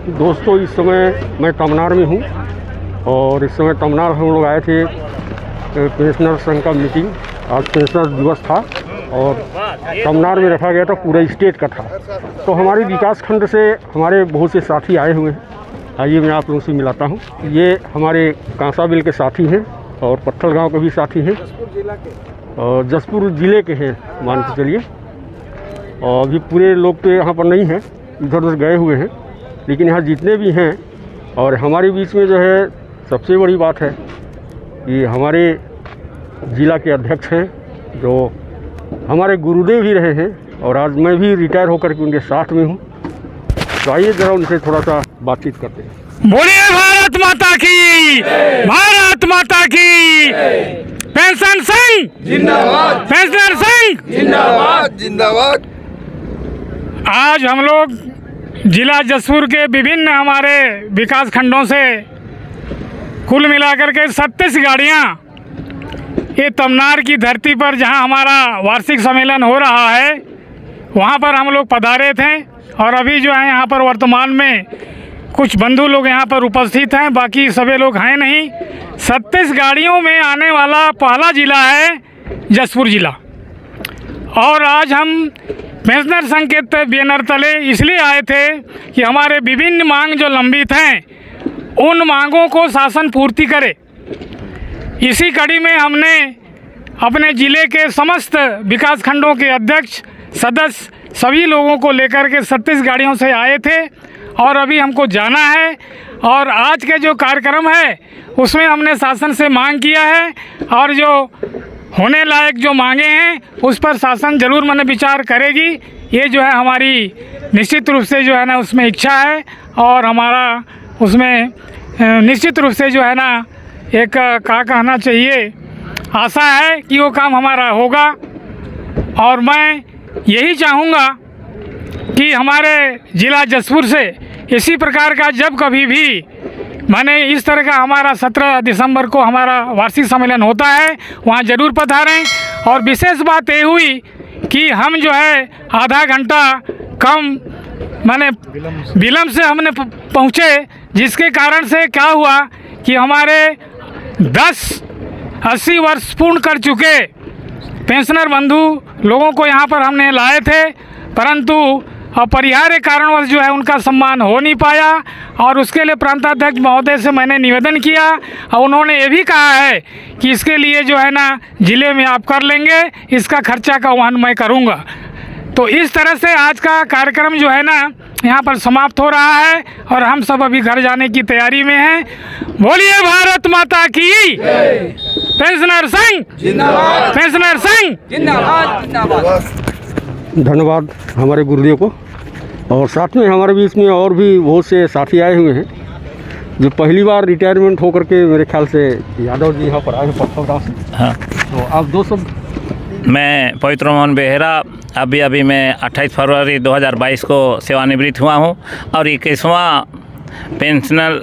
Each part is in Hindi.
दोस्तों, इस समय मैं तमनार में हूँ और इस समय तमनार हम लोग आए थे पेंशनर संघ का मीटिंग। आज पेंशनर दिवस था और तमनार में रखा गया था, पूरे स्टेट का था। तो हमारे विकास खंड से हमारे बहुत से साथी आए हुए हैं। आइए मैं आप लोगों से मिलाता हूँ। ये हमारे कांसाबिल के साथी हैं और पत्थल गाँव के भी साथी हैं और जसपुर ज़िले के हैं मान के चलिए। और अभी पूरे लोग तो यहाँ पर नहीं हैं, इधर उधर गए हुए हैं, लेकिन यहाँ जितने भी हैं और हमारे बीच में जो है सबसे बड़ी बात है कि हमारे ज़िला के अध्यक्ष हैं जो हमारे गुरुदेव भी रहे हैं और आज मैं भी रिटायर होकर के उनके साथ में हूँ। तो आइए जरा उनसे थोड़ा सा बातचीत करते हैं। बोलिए भारत माता की, भारत माता की। पेंशन संघ जिंदाबाद, पेंशनर संघ जिंदाबाद जिंदाबाद। आज हम लोग जिला जसपुर के विभिन्न हमारे विकास खंडों से कुल मिलाकर के 37 गाड़ियाँ ये तमनार की धरती पर जहाँ हमारा वार्षिक सम्मेलन हो रहा है वहाँ पर हम लोग पधारे थे। और अभी जो है यहाँ पर वर्तमान में कुछ बंधु लोग यहाँ पर उपस्थित हैं, बाकी सभी लोग हैं नहीं। 37 गाड़ियों में आने वाला पहला ज़िला है जसपुर ज़िला। और आज हम पेंशनर संघ के बैनर तले इसलिए आए थे कि हमारे विभिन्न मांग जो लंबित हैं उन मांगों को शासन पूर्ति करे। इसी कड़ी में हमने अपने ज़िले के समस्त विकास खंडों के अध्यक्ष, सदस्य, सभी लोगों को लेकर के 37 गाड़ियों से आए थे और अभी हमको जाना है। और आज के जो कार्यक्रम है उसमें हमने शासन से मांग किया है और जो होने लायक जो मांगे हैं उस पर शासन ज़रूर मन विचार करेगी। ये जो है हमारी निश्चित रूप से जो है ना उसमें इच्छा है और हमारा उसमें निश्चित रूप से जो है ना एक क्या कहना चाहिए, आशा है कि वो काम हमारा होगा। और मैं यही चाहूँगा कि हमारे ज़िला जसपुर से इसी प्रकार का जब कभी भी माने इस तरह का हमारा 17 दिसंबर को हमारा वार्षिक सम्मेलन होता है वहाँ ज़रूर पधारें। और विशेष बात ये हुई कि हम जो है आधा घंटा कम माने विलम्ब से हमने पहुँचे, जिसके कारण से क्या हुआ कि हमारे 80 वर्ष पूर्ण कर चुके पेंशनर बंधु लोगों को यहाँ पर हमने लाए थे, परंतु अपरिहार्य कारणवश जो है उनका सम्मान हो नहीं पाया। और उसके लिए प्रांताध्यक्ष महोदय से मैंने निवेदन किया और उन्होंने ये भी कहा है कि इसके लिए जो है ना ज़िले में आप कर लेंगे, इसका खर्चा का वहन मैं करूँगा। तो इस तरह से आज का कार्यक्रम जो है ना यहाँ पर समाप्त हो रहा है और हम सब अभी घर जाने की तैयारी में हैं। बोलिए भारत माता की। पेंशनर संघ जिंदाबाद, पेंशनर संघ जिंदाबाद जिंदाबाद। धन्यवाद हमारे गुरुदेव को। और साथ में हमारे बीच में और भी बहुत से साथी आए हुए हैं जो पहली बार रिटायरमेंट होकर के मेरे ख्याल से यादव जी यहाँ पर आए हैं पत्थल गाँव से। हाँ, तो आप दो सब। मैं पवित्र मोहन बेहरा अभी मैं 28 फरवरी 2022 को सेवानिवृत्त हुआ हूँ और 21वां पेंशनर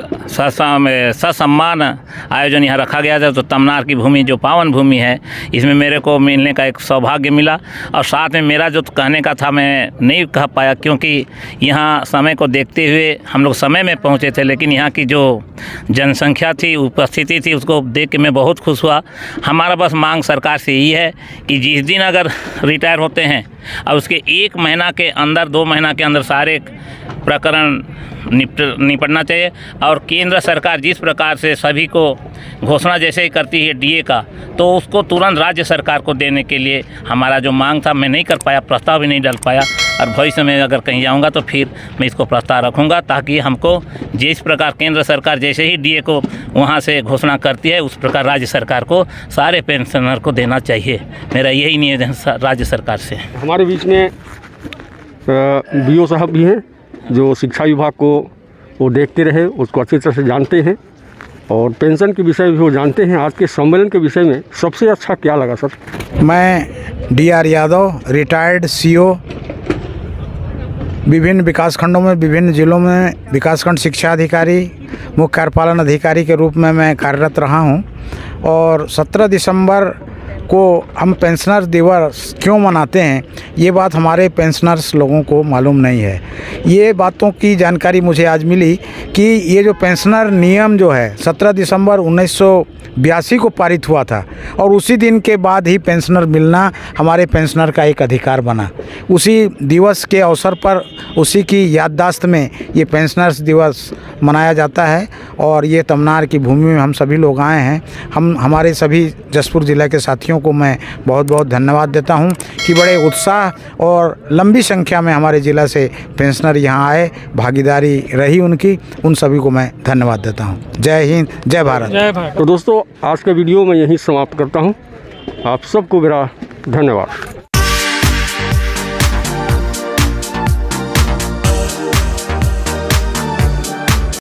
ससम्मान आयोजन यहाँ रखा गया था। तो तमनार की भूमि जो पावन भूमि है इसमें मेरे को मिलने का एक सौभाग्य मिला। और साथ में मेरा जो कहने का था मैं नहीं कह पाया क्योंकि यहाँ समय को देखते हुए हम लोग समय में पहुँचे थे, लेकिन यहाँ की जो जनसंख्या थी, उपस्थिति थी, उसको देख के मैं बहुत खुश हुआ। हमारा बस मांग सरकार से यही है कि जिस दिन अगर रिटायर होते हैं और उसके 1 महीना के अंदर 2 महीना के अंदर सारे प्रकरण निपटना चाहिए। और केंद्र सरकार जिस प्रकार से सभी को घोषणा जैसे ही करती है डीए का, तो उसको तुरंत राज्य सरकार को देने के लिए हमारा जो मांग था मैं नहीं कर पाया, प्रस्ताव भी नहीं डाल पाया। और भविष्य में अगर कहीं जाऊंगा तो फिर मैं इसको प्रस्ताव रखूंगा ताकि हमको जिस प्रकार केंद्र सरकार जैसे ही डीए को वहां से घोषणा करती है उस प्रकार राज्य सरकार को सारे पेंशनर को देना चाहिए। मेरा यही निवेदन राज्य सरकार से। हमारे बीच में बीओ साहब भी हैं जो शिक्षा विभाग को वो देखते रहे, उसको अच्छी तरह से जानते हैं और पेंशन के विषय भी वो जानते हैं। आज के सम्मेलन के विषय में सबसे अच्छा क्या लगा सर? मैं DR यादव, रिटायर्ड CO, विभिन्न विकासखंडों में विभिन्न जिलों में विकासखंड शिक्षा अधिकारी, मुख्य कार्यपालन अधिकारी के रूप में मैं कार्यरत रहा हूं। और 17 दिसंबर को हम पेंशनर्स दिवस क्यों मनाते हैं, ये बात हमारे पेंशनर्स लोगों को मालूम नहीं है। ये बातों की जानकारी मुझे आज मिली कि ये जो पेंशनर नियम जो है 17 दिसंबर 1982 को पारित हुआ था और उसी दिन के बाद ही पेंशनर मिलना हमारे पेंशनर का एक अधिकार बना। उसी दिवस के अवसर पर उसी की याददाश्त में ये पेंशनर्स दिवस मनाया जाता है और ये तमनार की भूमि में हम सभी लोग आए हैं। हमारे सभी जसपुर ज़िला के साथियों को मैं बहुत बहुत धन्यवाद देता हूं कि बड़े उत्साह और लंबी संख्या में हमारे ज़िला से पेंशनर यहां आए, भागीदारी रही उनकी, उन सभी को मैं धन्यवाद देता हूं। जय हिंद, जय भारत। जय भारत। तो दोस्तों, आज का वीडियो मैं यहीं समाप्त करता हूँ। आप सबको मेरा धन्यवाद।